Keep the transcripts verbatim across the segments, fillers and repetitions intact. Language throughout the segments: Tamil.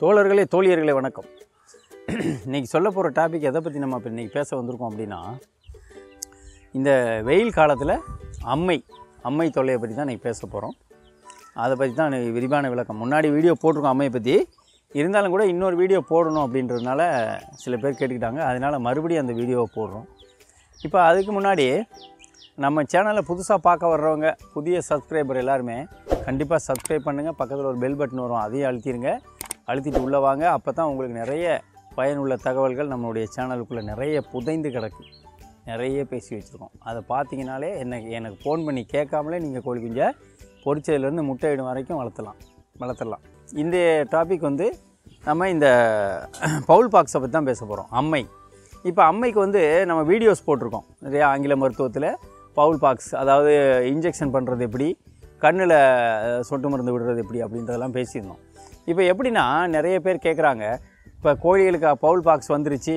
தோழர்களே தோழியர்களே வணக்கம். இன்றைக்கி சொல்ல போகிற டாபிக் எதை பற்றி நம்ம இப்போ இன்றைக்கி பேச வந்திருக்கோம் அப்படின்னா, இந்த வெயில் காலத்தில் அம்மை அம்மை தொல்லையை பற்றி தான் இன்றைக்கி பேச போகிறோம். அதை பற்றி தான் விரிவான விளக்கம். முன்னாடி வீடியோ போட்டிருக்கோம் அம்மையை பற்றி, இருந்தாலும் கூட இன்னொரு வீடியோ போடணும் அப்படின்றதுனால சில பேர் கேட்டுக்கிட்டாங்க. அதனால் மறுபடியும் அந்த வீடியோவை போடுறோம். இப்போ அதுக்கு முன்னாடி நம்ம சேனலை புதுசாக பார்க்க வர்றவங்க, புதிய சப்ஸ்கிரைபர் எல்லாருமே கண்டிப்பாக சப்ஸ்கிரைப் பண்ணுங்கள். பக்கத்தில் ஒரு பெல் பட்டன் வரும், அதையும் அழுத்திடுங்க. அழுத்திட்டு உள்ளே வாங்க. அப்போ தான் உங்களுக்கு நிறைய பயனுள்ள தகவல்கள் நம்மளுடைய சேனலுக்குள்ளே நிறைய புதைந்து கிடக்கு. நிறைய பேசி வச்சுருக்கோம். அதை பார்த்தீங்கனாலே எனக்கு எனக்கு ஃபோன் பண்ணி கேட்காமலே நீங்கள் கோழி குஞ்சை பொரிச்சதுலேருந்து முட்டையிடும் வரைக்கும் வளர்த்தலாம் வளர்த்துடலாம். இந்த டாபிக் வந்து நம்ம இந்த பவுல் பாக்ஸை பற்றி தான் பேச போகிறோம். அம்மை. இப்போ அம்மைக்கு வந்து நம்ம வீடியோஸ் போட்டிருக்கோம் நிறையா. ஆங்கில மருத்துவத்தில் பவுல் பாக்ஸ், அதாவது இன்ஜெக்ஷன் பண்ணுறது எப்படி, கண்ணில் சொட்டு மருந்து விடுறது எப்படி அப்படின்றதெல்லாம் பேசியிருந்தோம். இப்போ எப்படின்னா, நிறைய பேர் கேட்குறாங்க, இப்போ கோழிகளுக்கு பவுல் பாக்ஸ் வந்துருச்சு,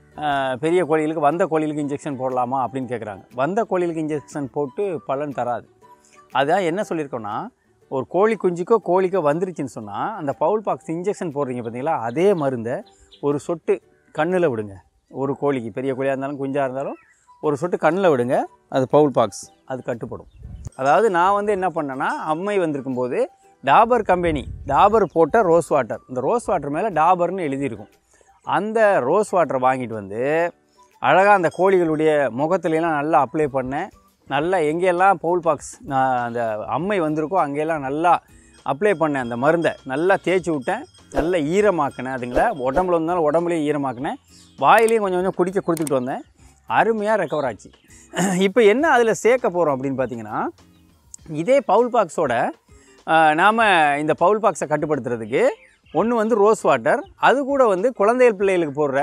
பெரிய கோழிகளுக்கு வந்த கோழிகளுக்கு இன்ஜெக்ஷன் போடலாமா அப்படின்னு கேட்குறாங்க. வந்த கோழிகளுக்கு இன்ஜெக்ஷன் போட்டு பலன் தராது. அதான் என்ன சொல்லியிருக்கோன்னா, ஒரு கோழி குஞ்சுக்கோ கோழிக்கோ வந்துருச்சுன்னு சொன்னால் அந்த பவுல் பாக்ஸ் இன்ஜெக்ஷன் போடுறீங்க பார்த்தீங்களா, அதே மருந்தை ஒரு சொட்டு கண்ணில் விடுங்க. ஒரு கோழிக்கு, பெரிய கோழியாக இருந்தாலும் குஞ்சாக இருந்தாலும் ஒரு சொட்டு கண்ணில் விடுங்க. அது பவுல் பாக்ஸ், அது கட்டுப்படும். அதாவது நான் வந்து என்ன பண்ணேன்னா, அம்மை வந்திருக்கும் போது டாபர் கம்பெனி டாபர் போட்ட ரோஸ் வாட்டர், இந்த ரோஸ் வாட்டர் மேலே டாபர்னு எழுதியிருக்கும். அந்த ரோஸ் வாட்டரை வாங்கிட்டு வந்து அழகாக அந்த கோழிகளுடைய முகத்துலலாம் நல்லா அப்ளை பண்ணேன். நல்லா எங்கெல்லாம் பவுல் பாக்ஸ் நான் அந்த அம்மை வந்திருக்கோ அங்கெல்லாம் நல்லா அப்ளை பண்ணேன். அந்த மருந்தை நல்லா தேய்ச்சி விட்டேன், நல்லா ஈரமாக்கினேன். அதுங்களை உடம்புல இருந்தாலும் உடம்புலேயும் ஈரமாக்கினேன், வாயிலையும் கொஞ்சம் கொஞ்சம் குடிக்க கொடுத்துட்டு வந்தேன். அருமையாக ரெக்கவர் ஆச்சு. இப்போ என்ன அதில் சேர்க்க போகிறோம் அப்படின்னு பார்த்தீங்கன்னா, இதே பவுல் பாக்ஸோட நாம் இந்த பவுல் பாக்ஸை கட்டுப்படுத்துறதுக்கு ஒன்று வந்து ரோஸ் வாட்டர், அது கூட வந்து குழந்தைகள் பிள்ளைகளுக்கு போடுற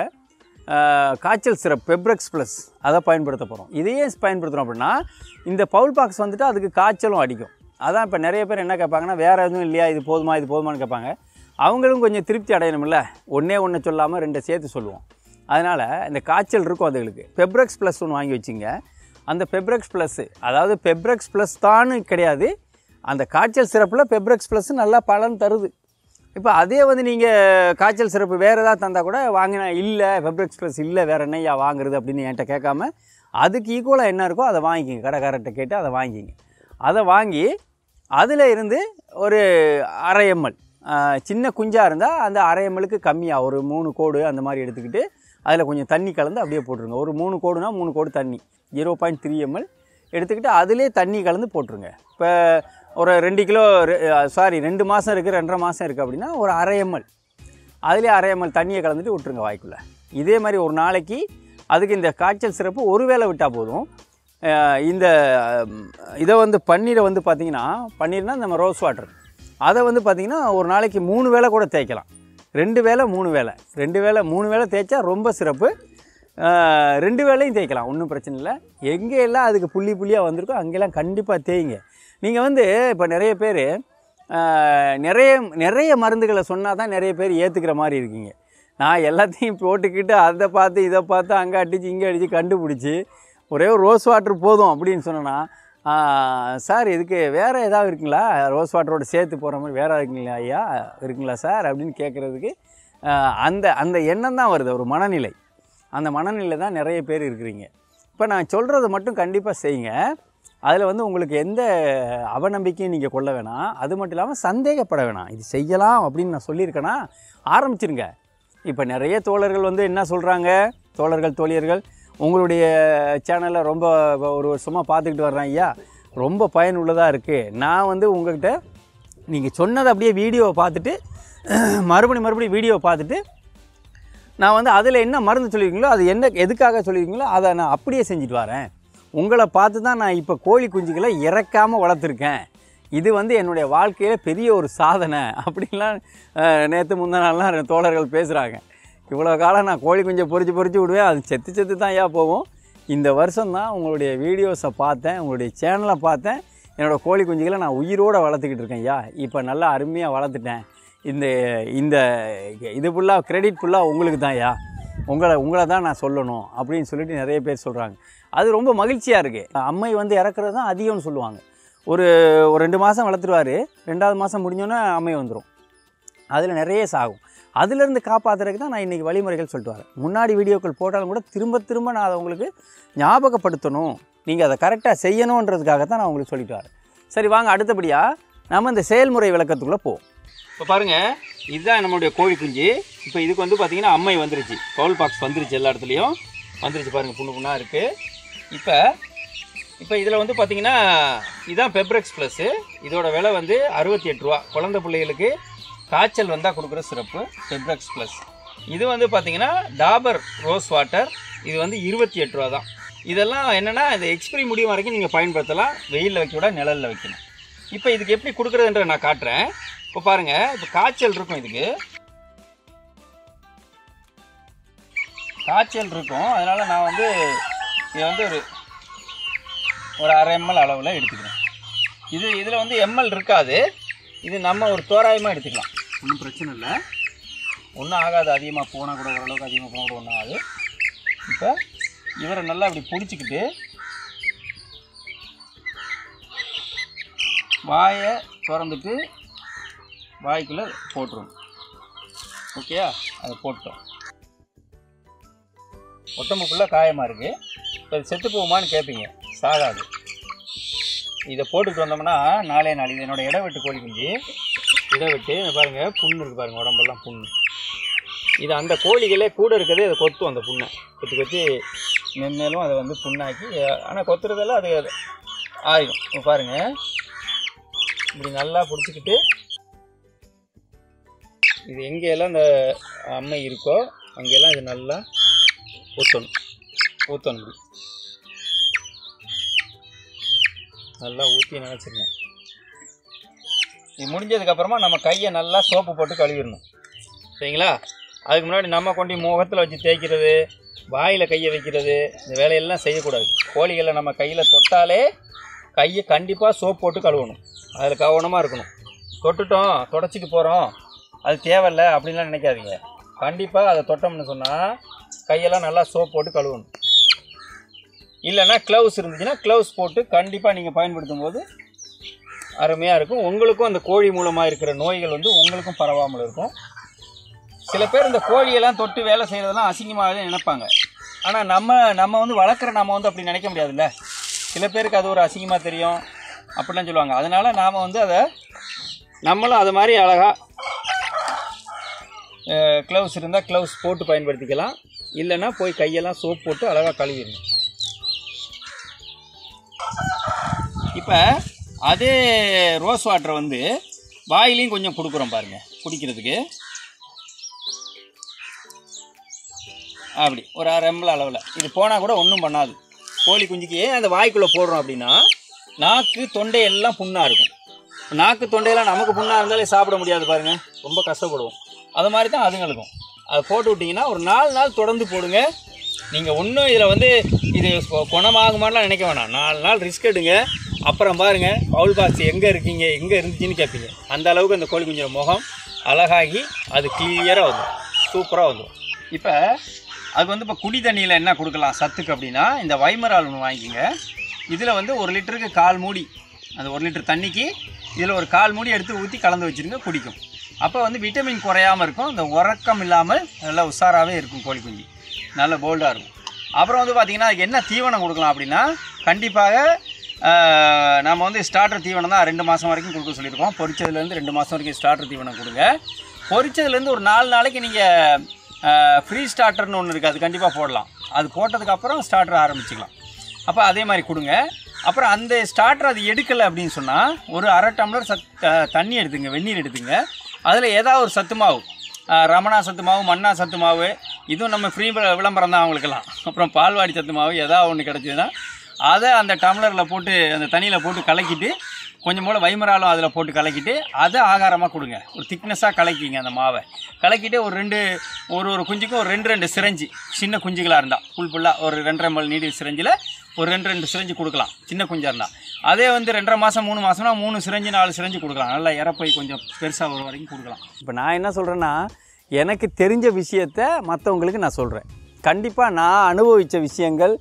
காய்ச்சல் சிரப் பெப்ரக்ஸ் ப்ளஸ் அதை பயன்படுத்த போகிறோம். இதையே பயன்படுத்துகிறோம் அப்படின்னா இந்த பவுல் பாக்ஸ் வந்துட்டு அதுக்கு காய்ச்சலும் அடிக்கும். அதான் இப்போ நிறைய பேர் என்ன கேட்பாங்கன்னா, வேறு எதுவும் இல்லையா, இது போதுமா இது போதுமானு கேட்பாங்க. அவங்களும் கொஞ்சம் திருப்தி அடையணும்ல, ஒன்றே ஒன்று சொல்லாமல் ரெண்டை சேர்த்து சொல்லுவோம். அதனால் இந்த காய்ச்சல் இருக்கும் அதுகளுக்கு பெப்ரக்ஸ் ப்ளஸ் ஒன்று வாங்கி வச்சுங்க. அந்த பெப்ரக்ஸ் ப்ளஸ்ஸு, அதாவது பெப்ரக்ஸ் ப்ளஸ் தான்னு கிடையாது, அந்த காய்ச்சல் சிறப்பில் பெப்ரக்ஸ் ப்ளஸ் நல்லா பலன் தருது. இப்போ அதே வந்து நீங்கள் காய்ச்சல் சிறப்பு வேறு ஏதாவது தந்தால் கூட வாங்கினா, இல்லை பெப்ரக்ஸ் ப்ளஸ் இல்லை வேறு என்னையா வாங்குறது அப்படின்னு என்கிட்ட கேட்காம அதுக்கு ஈக்குவலாக என்ன இருக்கோ அதை வாங்கிக்கிங்க. கடைக்காரர்கிட்ட கேட்டு அதை வாங்கிக்கிங்க. அதை வாங்கி அதில் இருந்து ஒரு அரை எம்எல், சின்ன குஞ்சாக இருந்தால் அந்த அரை எம்எலுக்கு கம்மியாக ஒரு மூணு கோடு அந்த மாதிரி எடுத்துக்கிட்டு அதில் கொஞ்சம் தண்ணி கலந்து அப்படியே போட்டுருங்க. ஒரு மூணு கோடுனா மூணு கோடு தண்ணி, ஜீரோ பாயிண்ட் த்ரீ எம்எல் எடுத்துக்கிட்டு அதிலே தண்ணி கலந்து போட்டுருங்க. இப்போ ஒரு ரெண்டு கிலோ சாரி ரெண்டு மாதம் இருக்குது, ரெண்டரை மாதம் இருக்குது அப்படின்னா ஒரு அரை எம்எல் அதிலே அரை எம்எல் தண்ணியை கலந்துட்டு விட்டுருங்க வாய்க்குள்ளே. இதே மாதிரி ஒரு நாளைக்கு அதுக்கு இந்த காய்ச்சல் சிறப்பு ஒரு வேளை விட்டால் போதும். இந்த இதை வந்து பன்னீரை வந்து பார்த்திங்கன்னா, பன்னீர்னா நம்ம ரோஸ் வாட்டர், அதை வந்து பார்த்திங்கன்னா ஒரு நாளைக்கு மூணு வேளை கூட தேய்க்கலாம். ரெண்டு வேளை மூணு வேளை ரெண்டு வேளை மூணு வேளை தேய்ச்சா ரொம்ப சிறப்பு. ரெண்டு வேளையும் தேய்க்கலாம், ஒன்றும் பிரச்சனை இல்லை. எங்கெல்லாம் அதுக்கு புள்ளி புள்ளியாக வந்திருக்கோ அங்கெல்லாம் கண்டிப்பாக தேய்ங்க. நீங்கள் வந்து இப்போ நிறைய பேர் நிறைய நிறைய மருந்துகளை சொன்னால் தான் நிறைய பேர் ஏற்றுக்கிற மாதிரி இருக்கீங்க. நான் எல்லாத்தையும் போட்டுக்கிட்டு அதை பார்த்து இதை பார்த்து அங்கே அடித்து இங்கே அடித்து கண்டுபிடிச்சி ஒரே ஒரு ரோஸ் வாட்டர் போதும் அப்படின்னு சொன்னேன்னா, சார் இதுக்கு வேறு ஏதாவது இருக்குங்களா, ரோஸ் வாட்டரோட சேர்த்து போகிற மாதிரி வேறு இருக்குங்களா ஐயா, இருக்குங்களா சார் அப்படின்னு கேட்குறதுக்கு அந்த அந்த எண்ணம் தான் வருது, ஒரு மனநிலை. அந்த மனநிலை தான் நிறைய பேர் இருக்கிறீங்க. இப்போ நான் சொல்கிறத மட்டும் கண்டிப்பாக செய்யுங்க. அதில் வந்து உங்களுக்கு எந்த அவநம்பிக்கையும் நீங்கள் கொள்ள வேணாம். அது மட்டும் இல்லாமல் சந்தேகப்பட வேணாம். இது செய்யலாம் அப்படின்னு நான் சொல்லியிருக்கேன்னா ஆரம்பிச்சிருங்க. இப்போ நிறைய தோழர்கள் வந்து என்ன சொல்கிறாங்க, தோழர்கள் தோழியர்கள், உங்களுடைய சேனலை ரொம்ப ஒரு வருஷமாக பார்த்துக்கிட்டு வர்றேன் ஐயா, ரொம்ப பயனுள்ளதாக இருக்குது. நான் வந்து உங்கள்கிட்ட நீங்கள் சொன்னதை அப்படியே வீடியோவை பார்த்துட்டு மறுபடியும் மறுபடியும் வீடியோவை பார்த்துட்டு நான் வந்து அதில் என்ன மருந்து சொல்லியிருக்கீங்களோ, அது என்ன எதுக்காக சொல்லியிருக்கீங்களோ அதை நான் அப்படியே செஞ்சுட்டு வரேன். உங்களை பார்த்து தான் நான் இப்போ கோழி குஞ்சுகளை இறக்காமல் வளர்த்துருக்கேன். இது வந்து என்னுடைய வாழ்க்கையில் பெரிய ஒரு சாதனை அப்படின்லாம் நேற்று முந்தா நாள்லாம் தோழர்கள் பேசுகிறாங்க. இவ்வளோ காலம் நான் கோழி குஞ்சை பொறிச்சு பொறிச்சு விடுவேன், அது செத்து செத்து தான் ஐயா போகும். இந்த வருஷம் தான் உங்களுடைய வீடியோஸை பார்த்தேன், உங்களுடைய சேனலை பார்த்தேன், என்னோடய கோழி குஞ்சுகளை நான் உயிரோடு வளர்த்துக்கிட்டு இருக்கேன் ஐயா. இப்போ நல்லா அருமையாக வளர்த்துட்டேன். இந்த இந்த இது ஃபுல்லாக கிரெடிட் ஃபுல்லாக உங்களுக்கு தான் ஐயா, உங்களை உங்களை தான் நான் சொல்லணும் அப்படின்னு சொல்லிட்டு நிறைய பேர் சொல்கிறாங்க. அது ரொம்ப மகிழ்ச்சியாக இருக்குது. அம்மை வந்து இறக்குறது தான் அதிகம்னு சொல்லுவாங்க. ஒரு ஒரு ரெண்டு மாதம் வளர்த்துருவார், ரெண்டாவது மாதம் முடிஞ்சோன்னே அம்மை வந்துடும். அதில் நிறைய சாகும். அதிலேருந்து காப்பாற்றுறதுக்கு தான் நான் இன்றைக்கி வழிமுறைகள் சொல்லிட்டு வரேன். முன்னாடி வீடியோக்கள் போட்டாலும் கூட திரும்ப திரும்ப நான் அதை உங்களுக்கு ஞாபகப்படுத்தணும், நீங்கள் அதை கரெக்டாக செய்யணுன்றதுக்காக தான் நான் உங்களுக்கு சொல்லிட்டு வரேன். சரி வாங்க, அடுத்தபடியாக நம்ம இந்த செயல்முறை விளக்கத்துக்குள்ளே போவோம். இப்போ பாருங்கள், இதுதான் நம்மளுடைய கோழி குஞ்சு. இப்போ இதுக்கு வந்து பார்த்திங்கன்னா அம்மை வந்துருச்சு, பவுல் பாக்ஸ் வந்துருச்சு, எல்லா இடத்துலையும் வந்துருச்சு பாருங்கள், புண்ணு புண்ணாக இருக்குது. இப்போ இப்போ இதில் வந்து பார்த்திங்கன்னா இதுதான் பெப்ரெக்ஸ் ப்ளஸ்ஸு. இதோட விலை வந்து அறுபத்தி எட்டு ரூபா. குழந்தை பிள்ளைகளுக்கு காய்ச்சல் வந்தால் கொடுக்குற சிறப்பு பெப்ரெக்ஸ் ப்ளஸ். இது வந்து பார்த்திங்கன்னா டாபர் ரோஸ் வாட்டர், இது வந்து இருபத்தி எட்டு ரூபா தான். இதெல்லாம் என்னென்னா இந்த எக்ஸ்பிரி முடியும் வரைக்கும் நீங்கள் பயன்படுத்தலாம், வெயிலில் வைக்க விட நிழலில் வைக்கணும். இப்போ இதுக்கு எப்படி கொடுக்குறதுன்ற நான் காட்டுறேன். இப்போ பாருங்கள், இப்போ காய்ச்சல் இருக்கும், இதுக்கு காய்ச்சல் இருக்கும். அதனால் நான் வந்து இதை வந்து ஒரு ஒரு அரை எம்எல் அளவில் எடுத்துக்கிறேன். இது இதில் வந்து எம்எல் இருக்காது, இது நம்ம ஒரு தோராயமாக எடுத்துக்கலாம், ஒன்றும் பிரச்சனை இல்லை, ஒன்றும் ஆகாது. அதிகமாக போனால் கூட ஓரளவுக்கு அதிகமாக போனால் கூட ஒன்றும் ஆகாது. இப்போ இவரை நல்லா இப்படி பிடிச்சிக்கிட்டு வாயை திறந்துட்டு வாய்க்குள்ளே போட்டுருவோம். ஓகேயா? அதை போட்டோம். உடம்பு ஃபுல்லாக காயமாக இருக்குது. இப்போ இது செத்து போகுமான்னு கேட்பீங்க, சாகாது. இதை போட்டுக்கிட்டு வந்தோம்னா நாளே நாள் இது என்னோடய இடவெட்டு கோழி குஞ்சு. இடவெட்டு பாருங்கள், புண்ணு இருக்குது பாருங்கள், உடம்பெல்லாம் புண்ணு. இது அந்த கோழிகளே கூட இருக்கிறதே அதை கொத்தும், அந்த புண்ணை கொத்தி கொத்தி மென்மேலும் அதை வந்து புண்ணாக்கி, ஆனால் கொத்துறதெல்லாம் அது ஆயிடும். இப்போ பாருங்கள், இப்படி நல்லா பிடிச்சிக்கிட்டு இது எங்கெல்லாம் இந்த அம்மை இருக்கோ அங்கெல்லாம் இது நல்லா ஊற்றணும் ஊற்றணும் நல்லா ஊற்றி நினச்சிருங்க. இது முடிஞ்சதுக்கப்புறமா நம்ம கையை நல்லா சோப்பு போட்டு கழுவிடணும், சரிங்களா? அதுக்கு முன்னாடி நம்ம கொண்டு முகத்தில் வச்சு தேய்க்கிறது, வாயில் கையை வைக்கிறது, இந்த வேலையெல்லாம் செய்யக்கூடாது. கோழிகளை நம்ம கையில் தொட்டாலே கையை கண்டிப்பாக சோப்பு போட்டு கழுவணும். அதில் கவனமாக இருக்கணும். தொட்டுட்டோம், தொடச்சிட்டு போகிறோம், அது தேவையில்லை அப்படின்லாம் நினைக்காதீங்க. கண்டிப்பாக அதை தொட்டோம்னு சொன்னால் கையெல்லாம் நல்லா சோப் போட்டு கழுவணும். இல்லைன்னா க்ளவுஸ் இருந்துச்சுன்னா க்ளவுஸ் போட்டு கண்டிப்பாக நீங்கள் பயன்படுத்தும் போது அருமையாக இருக்கும். உங்களுக்கும் அந்த கோழி மூலமாக இருக்கிற நோய்கள் வந்து உங்களுக்கும் பரவாமல் இருக்கும். சில பேர் இந்த கோழியெல்லாம் தொட்டு வேலை செய்கிறதெல்லாம் அசிங்கமாகவே நினைப்பாங்க. ஆனால் நம்ம நம்ம வந்து வளர்க்குற நம்ம வந்து அப்படி நினைக்க முடியாதுல்ல. சில பேருக்கு அது ஒரு அசிங்கமாக தெரியும் அப்படிலாம் சொல்லுவாங்க. அதனால் நாம் வந்து அதை நம்மளும் அது மாதிரி அழகாக க்ளவுஸ் இருந்தால் க்ளவுஸ் போட்டு பயன்படுத்திக்கலாம். இல்லைன்னா போய் கையெல்லாம் சோப் போட்டு அழகாக கழுவிடணும். இப்போ அதே ரோஸ் வாட்டரை வந்து வாயிலையும் கொஞ்சம் கொடுக்குறோம் பாருங்கள், குடிக்கிறதுக்கு. அப்படி ஒரு அரை எம்எல் அளவில். இது போனால் கூட ஒன்றும் பண்ணாது. கோழி குஞ்சுக்கு ஏன் அந்த வாய்க்குள்ளே போடுறோம் அப்படின்னா, நாக்கு தொண்டையெல்லாம் புண்ணாக இருக்கும். நாக்கு தொண்டையெல்லாம் நமக்கு புண்ணாக இருந்தாலே சாப்பிட முடியாது பாருங்கள், ரொம்ப கஷ்டப்படுவோம். அது மாதிரி தான் அதுங்களுக்கும். அதை போட்டு விட்டிங்கன்னா ஒரு நாலு நாள் தொடர்ந்து போடுங்க. நீங்கள் ஒன்றும் இதில் வந்து இது குணமாகுமான்லாம் நினைக்க வேணாம். நாலு நாள் ரிஸ்க் எடுங்க. அப்புறம் பாருங்கள், பவுல் பாக்ஸ் எங்கே இருக்கீங்க, எங்கே இருந்துச்சுன்னு கேட்பீங்க. அந்த அளவுக்கு அந்த கோழி குஞ்சோட முகம் அழகாகி அது கிளியராக வந்துடும், சூப்பராக வந்துடும். இப்போ அதுக்கு வந்து இப்போ குடி தண்ணியில் என்ன கொடுக்கலாம் சத்துக்கு அப்படின்னா, இந்த வைமரால் ஒன்று வாங்கிக்கோங்க. இதில் வந்து ஒரு லிட்டருக்கு கால் மூடி, அந்த ஒரு லிட்டர் தண்ணிக்கு இதில் ஒரு கால் மூடி எடுத்து ஊற்றி கலந்து வச்சுருங்க, குடிக்கும். அப்போ வந்து விட்டமின் குறையாமல் இருக்கும், இந்த உறக்கம் இல்லாமல் நல்லா உஷாராகவே இருக்கும் கோழி குஞ்சு, நல்ல போல்டாக இருக்கும். அப்புறம் வந்து பார்த்திங்கன்னா அதுக்கு என்ன தீவனம் கொடுக்கலாம் அப்படின்னா, கண்டிப்பாக நம்ம வந்து ஸ்டார்டர் தீவனம் தான் ரெண்டு மாதம் வரைக்கும் கொடுக்க சொல்லியிருக்கோம். பொரிச்சதுலேருந்து ரெண்டு மாதம் வரைக்கும் ஸ்டார்டர் தீவனம் கொடுங்க. பொரிச்சதுலேருந்து ஒரு நாலு நாளைக்கு நீங்கள் ஃப்ரீ ஸ்டார்டர்னு ஒன்று இருக்குது, அது கண்டிப்பாக போடலாம். அது போட்டதுக்கப்புறம் ஸ்டார்டர் ஆரம்பிச்சிக்கலாம். அப்போ அதே மாதிரி கொடுங்க. அப்புறம் அந்த ஸ்டார்டர் அது எடுக்கலை அப்படின்னு சொன்னால் ஒரு அரை டம்ளர் சத் தண்ணி எடுத்துங்க, வெந்நீர் எடுத்துங்க. அதில் ஏதாவது ஒரு சத்து மாவு, ரமணா சத்து மாவு, மன்னா சத்து மாவு, இதுவும் நம்ம ஃப்ரீ விளம்பரம் தான் அவங்களுக்கெல்லாம். அப்புறம் பால்வாடி சத்து மாவு ஏதாவது ஒன்று கிடச்சிதுன்னா அதை அந்த டம்ளரில் போட்டு அந்த தண்ணியில் போட்டு கலக்கிட்டு, கொஞ்சம் போல் வைமராலும் அதில் போட்டு கலக்கிட்டு அதை ஆகாரமாக கொடுங்க. ஒரு திக்னஸாக கலக்கிங்க அந்த மாவை. கலக்கிட்டு ஒரு ரெண்டு ஒரு ஒரு குஞ்சுக்கும் ஒரு ரெண்டு ரெண்டு சிரஞ்சி, சின்ன குஞ்சுகளாக இருந்தால் ஃபுல் ஃபுல்லாக ஒரு ரெண்டரை எம்எல் நீடில் சிரஞ்சில் ஒரு ரெண்டு ரெண்டு சிரஞ்சி கொடுக்கலாம், சின்ன குஞ்சாக இருந்தால். அதே வந்து ரெண்டரை மாதம் மூணு மாதம்னா மூணு சிரஞ்சி நாலு சிரஞ்சி கொடுக்கலாம். நல்லா இறப்பை கொஞ்சம் பெருசாக ஒரு வரைக்கும் கொடுக்கலாம். இப்போ நான் என்ன சொல்கிறேன்னா, எனக்கு தெரிஞ்ச விஷயத்த மற்றவங்களுக்கு நான் சொல்கிறேன். கண்டிப்பாக நான் அனுபவித்த விஷயங்கள்,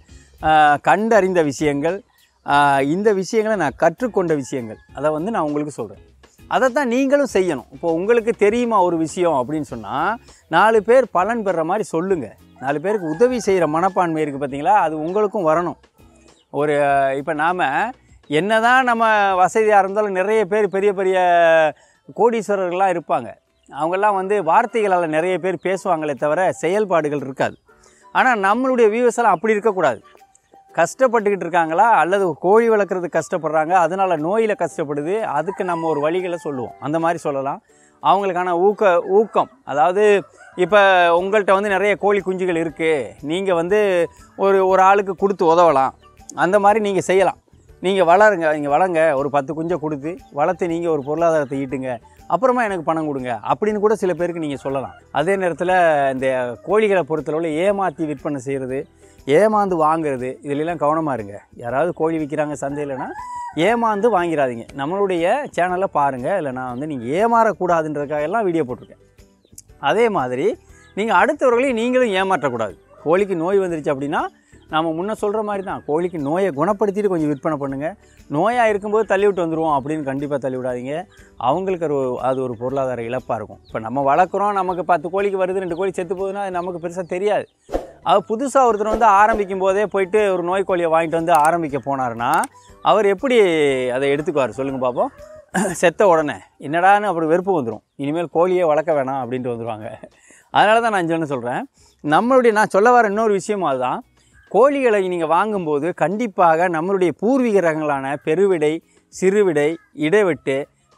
கண்டறிந்த விஷயங்கள், இந்த விஷயங்களை நான் கற்றுக்கொண்ட விஷயங்கள், அதை வந்து நான் உங்களுக்கு சொல்கிறேன். அதைத்தான் நீங்களும் செய்யணும். இப்போ உங்களுக்கு தெரியுமா ஒரு விஷயம் அப்படின்னு சொன்னால் நாலு பேர் பலன் பெறுற மாதிரி சொல்லுங்கள். நாலு பேருக்கு உதவி செய்கிற மனப்பான்மை இருக்குது பார்த்தீங்களா, அது உங்களுக்கும் வரணும். ஒரு இப்போ நாம் என்ன தான் நம்ம வசதியாக இருந்தாலும் நிறைய பேர் பெரிய பெரிய கோடீஸ்வரர்கள்லாம் இருப்பாங்க. அவங்கெல்லாம் வந்து வார்த்தைகளால் நிறைய பேர் பேசுவாங்களே தவிர செயல்பாடுகள் இருக்காது. ஆனால் நம்மளுடைய வியூவர்ஸ் எல்லாம் அப்படி இருக்கக்கூடாது. கஷ்டப்பட்டுக்கிட்டு இருக்காங்களா, அல்லது கோழி வளர்க்குறதுக்கு கஷ்டப்படுறாங்க, அதனால் நோயில் கஷ்டப்படுது, அதுக்கு நம்ம ஒரு வழிகளை சொல்லுவோம். அந்த மாதிரி சொல்லலாம். அவங்களுக்கான ஊக்க ஊக்கம் அதாவது இப்போ உங்கள்கிட்ட வந்து நிறைய கோழி குஞ்சுகள் இருக்குது, நீங்கள் வந்து ஒரு ஒரு ஆளுக்கு கொடுத்து உதவலாம். அந்த மாதிரி நீங்கள் செய்யலாம். நீங்கள் வளருங்க, நீங்கள் வளங்க, ஒரு பத்து குஞ்சை கொடுத்து வளர்த்து நீங்கள் ஒரு பொருளாதாரத்தை ஈட்டுங்க, அப்புறமா எனக்கு பணம் கொடுங்க அப்படின்னு கூட சில பேருக்கு நீங்கள் சொல்லலாம். அதே நேரத்தில் இந்த கோழிகளை பொறுத்தளவில் ஏமாற்றி விற்பனை செய்கிறது, ஏமாந்து வாங்குறது, இதிலெல்லாம் கவனமாக இருங்க. யாராவது கோழி விற்கிறாங்க சந்தையிலனா ஏமாந்து வாங்கிடாதீங்க. நம்மளுடைய சேனலை பாருங்கள். இல்லை நான் வந்து நீங்கள் ஏமாறக்கூடாதுன்றதுக்காக எல்லாம் வீடியோ போட்டிருக்கேன். அதே மாதிரி நீங்கள் அடுத்தவர்களையும் நீங்களும் ஏமாற்றக்கூடாது. கோழிக்கு நோய் வந்துருச்சு அப்படின்னா நம்ம முன்ன சொல்கிற மாதிரி தான், கோழிக்கு நோயை குணப்படுத்திட்டு கொஞ்சம் விற்பனை பண்ணுங்கள். நோயாக இருக்கும்போது தள்ளிவிட்டு வந்துடுவோம் அப்படின்னு கண்டிப்பாக தள்ளி விடாதீங்க. அவங்களுக்கு ஒரு அது ஒரு பொருளாதார இழப்பாக இருக்கும். இப்போ நம்ம வளர்க்குறோம், நமக்கு பத்து கோழிக்கு வருது, ரெண்டு கோழி செத்து போகுதுன்னா அது நமக்கு பெருசாக தெரியாது. அது புதுசாக ஒருத்தர் வந்து ஆரம்பிக்கும் போதே போயிட்டு ஒரு நோய் கோழியை வாங்கிட்டு வந்து ஆரம்பிக்க போனார்னா அவர் எப்படி அதை எடுத்துக்குவார் சொல்லுங்கள் பார்ப்போம். செத்த உடனே என்னடான்னு அப்படி வெறுப்பு வந்துடும், இனிமேல் கோழியே வளர்க்க வேணாம் அப்படின்ட்டு வந்துடுவாங்க. அதனால தான் நான் இங்கே சொல்கிறேன், நம்மளுடைய நான் சொல்ல வர இன்னொரு விஷயமும் அதுதான். கோழிகளை நீங்கள் வாங்கும்போது கண்டிப்பாக நம்மளுடைய பூர்வீக ரகங்களான பெருவிடை, சிறுவிடை, இடைவெட்டு,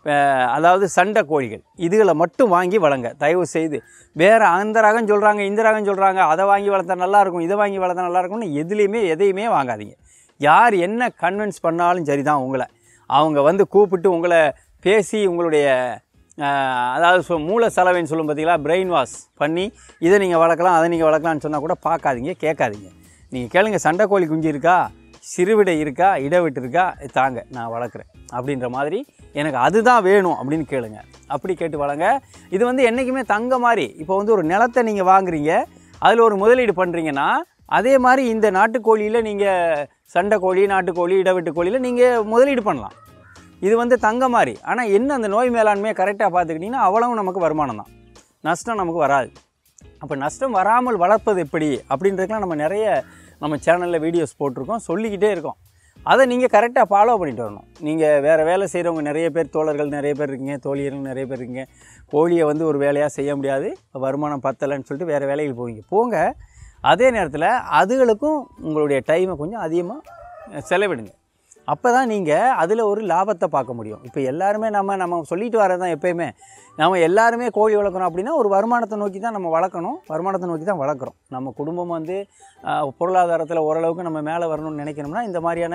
அதாவது சண்டை கோழிகள், இதுகளை மட்டும் வாங்கி வளங்க தயவு செய்து. வேறு அந்த ரகம் சொல்கிறாங்க, இந்த ரகம் சொல்கிறாங்க, அதை வாங்கி வளர்த்தா நல்லாயிருக்கும், இதை வாங்கி வளர்த்தா நல்லாயிருக்கும்னு எதுலேயுமே எதையுமே வாங்காதீங்க. யார் என்ன கன்வின்ஸ் பண்ணாலும் சரி தான், உங்களை அவங்க வந்து கூப்பிட்டு உங்களை பேசி உங்களுடைய அதாவது சொ மூளை செலவைன்னு சொல்லும் பார்த்தீங்களா, பிரெயின் வாஷ் பண்ணி இதை நீங்கள் வளர்க்கலாம், அதை நீங்கள் வளர்க்கலான்னு சொன்னால் கூட பார்க்காதீங்க, கேட்காதீங்க. நீங்கள் கேளுங்க, சண்டை கோழி குஞ்சு இருக்கா, சிறுவிடை இருக்கா, இடவிட்டு இருக்கா, தாங்க நான் வளர்க்குறேன் அப்படின்ற மாதிரி, எனக்கு அதுதான் வேணும் அப்படின்னு கேளுங்க. அப்படி கேட்டு வளங்க. இது வந்து என்றைக்குமே தங்க மாதிரி. இப்போ வந்து ஒரு நிலத்தை நீங்கள் வாங்குறீங்க, அதில் ஒரு முதலீடு பண்ணுறீங்கன்னா அதே மாதிரி இந்த நாட்டுக்கோழியில் நீங்கள் சண்டை கோழி, நாட்டுக்கோழி, இடவிட்டு கோழியில் நீங்கள் முதலீடு பண்ணலாம். இது வந்து தங்க மாதிரி. ஆனால் என்ன அந்த நோய் மேலாண்மையை கரெக்டாக பார்த்துக்கிட்டிங்கன்னா அவ்வளவு நமக்கு வருமானம் தான், நஷ்டம் நமக்கு வராது. அப்போ நஷ்டம் வராமல் வளர்ப்பது எப்படி அப்படின்றதுக்கெலாம் நம்ம நிறைய நம்ம சேனலில் வீடியோஸ் போட்டிருக்கோம், சொல்லிக்கிட்டே இருக்கோம். அதை நீங்கள் கரெக்டாக ஃபாலோ பண்ணிட்டு வரணும். நீங்கள் வேறு வேலை செய்கிறவங்க நிறைய பேர், தோழர்கள் நிறைய பேர் இருக்கீங்க, தோழியர்கள் நிறைய பேர் இருக்கீங்க. கோழியை வந்து ஒரு வேலையாக செய்ய முடியாது, வருமானம் பத்தலைன்னு சொல்லிட்டு வேறு வேலைகள் போவீங்க, போங்க. அதே நேரத்தில் அதுகளுக்கும் உங்களுடைய டைமை கொஞ்சம் அதிகமாக செலவிடுங்க. அப்போ தான் நீங்கள் அதில் ஒரு லாபத்தை பார்க்க முடியும். இப்போ எல்லாருமே நம்ம நம்ம சொல்லிட்டு வரது தான், எப்போயுமே நம்ம எல்லாருமே கோழி வளர்க்குறோம் அப்படின்னா ஒரு வருமானத்தை நோக்கி தான் நம்ம வளர்க்கணும், வருமானத்தை நோக்கி தான் வளர்க்குறோம். நம்ம குடும்பம் வந்து பொருளாதாரத்தில் ஓரளவுக்கு நம்ம மேலே வரணும்னு நினைக்கணும்னா இந்த மாதிரியான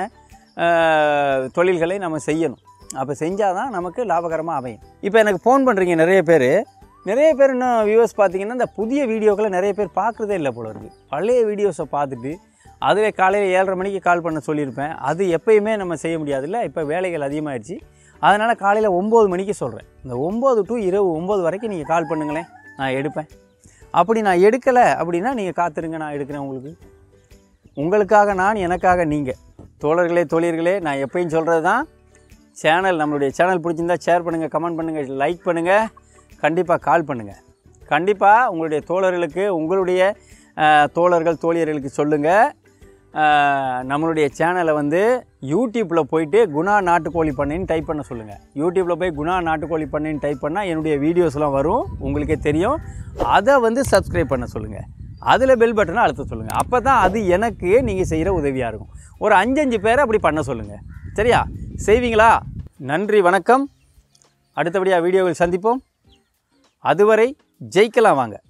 தொழில்களை நம்ம செய்யணும். அப்போ செஞ்சால் தான் நமக்கு லாபகரமாக அமையும். இப்போ எனக்கு ஃபோன் பண்ணுறீங்க நிறைய பேர், நிறைய பேர் இன்னும் வியூவர்ஸ் பார்த்தீங்கன்னா இந்த புதிய வீடியோக்களை நிறைய பேர் பார்க்குறதே இல்லை போல இருக்குது. பழைய வீடியோஸை பார்த்துட்டு அதுவே காலையில் ஏழரை மணிக்கு கால் பண்ண சொல்லியிருப்பேன். அது எப்போயுமே நம்ம செய்ய முடியாதுல்ல, இப்போ வேலைகள் அதிகமாகிடுச்சு. அதனால் காலையில் ஒம்பது மணிக்கு சொல்கிறேன். இந்த ஒம்பது டு இரவு ஒம்பது வரைக்கும் நீங்கள் கால் பண்ணுங்களேன், நான் எடுப்பேன். அப்படி நான் எடுக்கலை அப்படின்னா நீங்கள் காத்துருங்க, நான் எடுக்கிறேன் உங்களுக்கு. உங்களுக்காக நான், எனக்காக நீங்கள். தோழர்களே, தோழியர்களே, நான் எப்பயும் சொல்கிறது தான், சேனல் நம்மளுடைய சேனல் பிடிச்சிருந்தா ஷேர் பண்ணுங்கள், கமெண்ட் பண்ணுங்கள், லைக் பண்ணுங்கள், கண்டிப்பாக கால் பண்ணுங்கள். கண்டிப்பாக உங்களுடைய தோழர்களுக்கு, உங்களுடைய தோழர்கள் தோழியர்களுக்கு சொல்லுங்கள். நம்மளுடைய சேனலை வந்து யூடியூப்பில் போயிட்டு குணா நாட்டுக்கோழி பண்ணைன்னு டைப் பண்ண சொல்லுங்கள். யூடியூப்பில் போய் குணா நாட்டுக்கோழி பண்ணைன்னு டைப் பண்ணால் என்னுடைய வீடியோஸ்லாம் வரும், உங்களுக்கே தெரியும். அதை வந்து சப்ஸ்கிரைப் பண்ண சொல்லுங்கள், அதில் பெல் பட்டனை அழுத்த சொல்லுங்கள். அப்போ தான் அது எனக்கு நீங்கள் செய்கிற உதவியாக இருக்கும். ஒரு அஞ்சஞ்சு பேரை அப்படி பண்ண சொல்லுங்கள், சரியா? செய்வீங்களா? நன்றி, வணக்கம். அடுத்தபடியாக வீடியோவில் சந்திப்போம். அதுவரை ஜெயிக்கலாம் வாங்க.